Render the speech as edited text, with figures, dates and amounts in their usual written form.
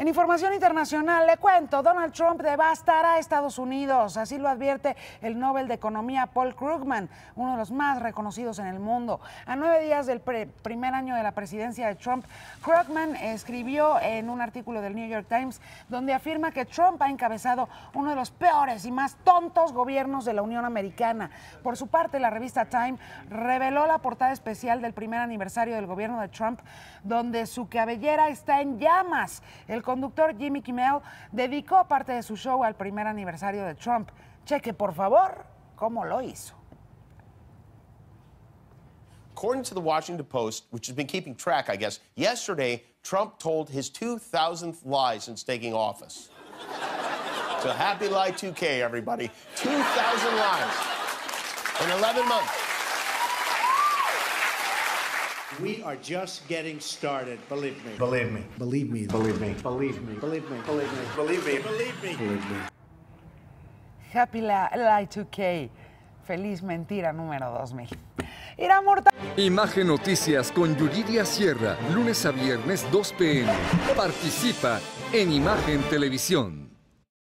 En información internacional, le cuento, Donald Trump devastará a Estados Unidos. Así lo advierte el Nobel de Economía Paul Krugman, uno de los más reconocidos en el mundo. A 9 días del primer año de la presidencia de Trump, Krugman escribió en un artículo del New York Times donde afirma que Trump ha encabezado uno de los peores y más tontos gobiernos de la Unión Americana. Por su parte, la revista Time reveló la portada especial del primer aniversario del gobierno de Trump, donde su cabellera está en llamas. El conductor Jimmy Kimmel dedicó parte de su show al primer aniversario de Trump. Cheque, por favor, cómo lo hizo. According to the Washington Post, which has been keeping track, I guess, yesterday, Trump told his 2,000th lie since taking office. So happy lie 2K, everybody. 2,000 lies in 11 months. We are just getting started, believe me. Believe me. Believe me. Believe me. Believe me. Believe me. Believe me. Believe me. Believe me. Believe me. Happy Lie 2K. Feliz mentira número 2000. Irán Mortal. Imagen Noticias con Yuridia Sierra, lunes a viernes 2 p.m. Participa en Imagen Televisión.